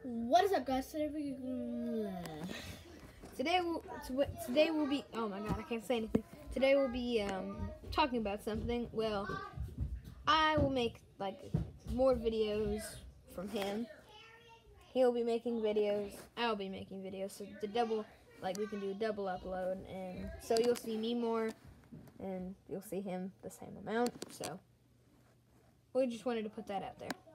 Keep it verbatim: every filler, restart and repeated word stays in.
What is up, guys? Today we today will today will be oh my god, I can't say anything. Today we'll be um, talking about something. Well, I will make like more videos from him. He'll be making videos. I'll be making videos. So the double, like we can do a double upload, and so you'll see me more, and you'll see him the same amount. So we just wanted to put that out there.